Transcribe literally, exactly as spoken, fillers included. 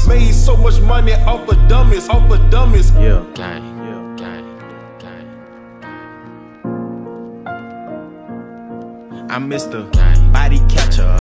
Made so much money off of dummies, off of dummies. Yeah, gang, yeah, gang, gang. I'm Mister Body Catcher.